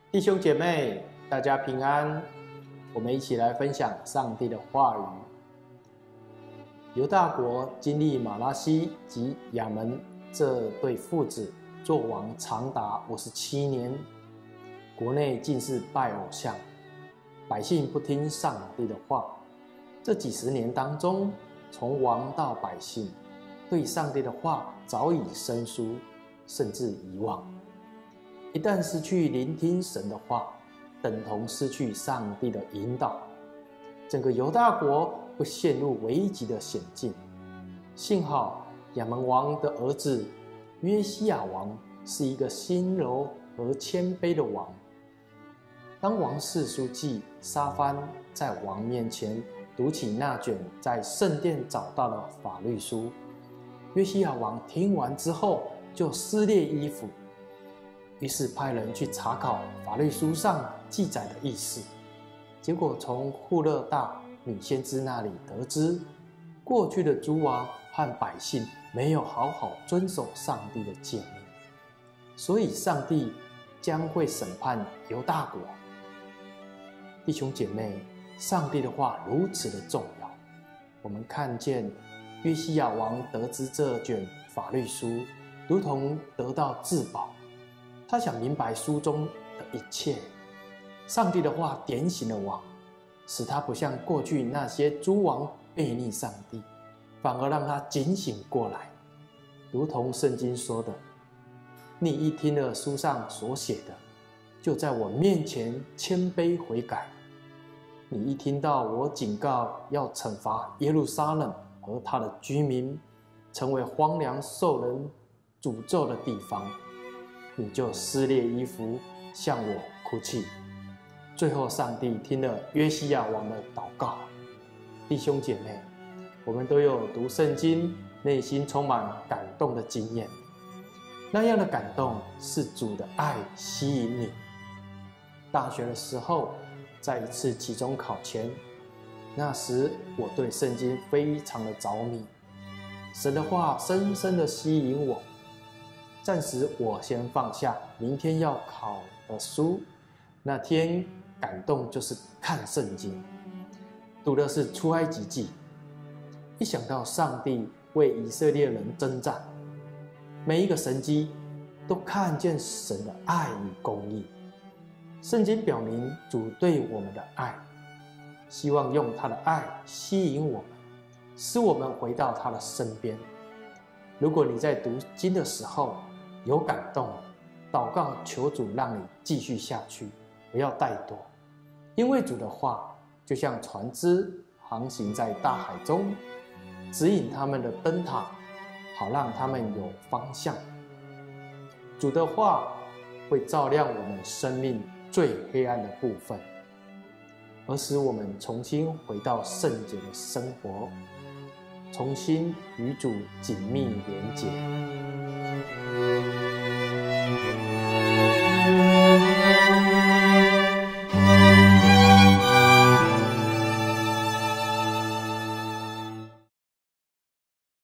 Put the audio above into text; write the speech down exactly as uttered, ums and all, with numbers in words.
弟兄姐妹，大家平安。我们一起来分享上帝的话语。犹大国经历马拉西及亚门这对父子作王长达五十七年，国内尽是拜偶像，百姓不听上帝的话。这几十年当中，从王到百姓，对上帝的话早已生疏，甚至遗忘。一旦失去聆听神的话，等同失去上帝的引导，整个犹大国会陷入危急的险境。幸好亚门王的儿子约西亚王是一个心柔和谦卑的王。当王室书记沙番在王面前读起那卷在圣殿找到的法律书，约西亚王听完之后就撕裂衣服，于是派人去查考法律书上记载的意思，结果从户勒大女先知那里得知，过去的诸王和百姓没有好好遵守上帝的诫命，所以上帝将会审判犹大国。弟兄姐妹，上帝的话如此的重要。我们看见约西亚王得知这卷法律书，如同得到至宝。他想明白书中的一切，上帝的话点醒了王，使他不像过去那些诸王悖逆上帝，反而让他警醒过来。如同圣经说的，你一听了书上所写的，就在我面前谦卑悔改。你一听到我警告要惩罚耶路撒冷和他的居民，成为荒凉受人诅咒的地方，你就撕裂衣服向我哭泣。最后上帝听了约西亚王的祷告。弟兄姐妹，我们都有读圣经内心充满感动的经验，那样的感动是主的爱吸引你。大学的时候，在一次期中考前，那时我对圣经非常的着迷，神的话深深的吸引我。暂时我先放下明天要考的书，那天感动就是看圣经，读的是出埃及记。一想到上帝为以色列人征战，每一个神迹都看见神的爱与公义。圣经表明主对我们的爱，希望用他的爱吸引我们，使我们回到他的身边。如果你在读经的时候有感动，祷告求主让你继续下去，不要怠惰。因为主的话就像船只航行在大海中，指引他们的灯塔，好让他们有方向。主的话会照亮我们生命最黑暗的部分，而使我们重新回到圣洁的生活，重新与主紧密连结。